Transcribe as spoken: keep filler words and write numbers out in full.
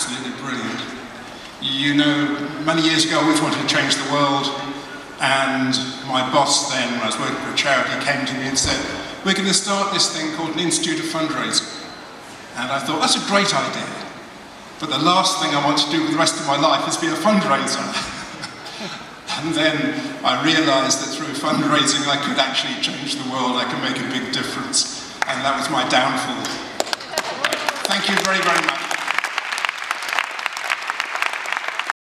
absolutely brilliant. You know, many years ago I always wanted to change the world, and my boss then, when I was working for a charity, came to me and said, we're going to start this thing called an Institute of Fundraising. And I thought, that's a great idea, but the last thing I want to do for the rest of my life is be a fundraiser. And then I realised that through fundraising I could actually change the world, I could make a big difference, and that was my downfall. Thank you very, very much.